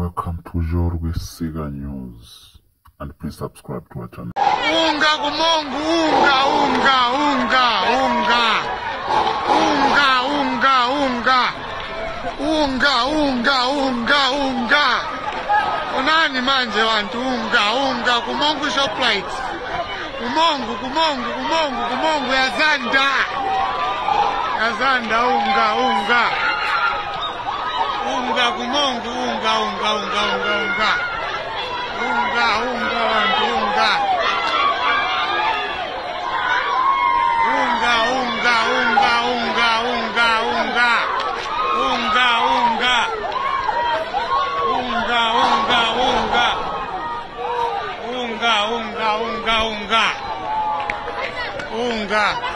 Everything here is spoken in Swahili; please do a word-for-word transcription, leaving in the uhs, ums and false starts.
Welcome to Jorge Siga News, and please subscribe to our channel. Unga kumongu, unga, unga, unga, unga, unga, unga, unga, unga, unga, unga. Unani manje wantu unga, unga, kumongu shoplight. Kumongu, kumongu, kumongu, kumongu ya zanda. Ya zanda unga, unga. Unga, kumongu, unga, unga, unga, unga, unga. Unga, unga, wantu unga. Unga, unga, unga, unga, unga, unga. Unga, unga. Unga, unga, unga. Unga, unga, unga, unga. Unga.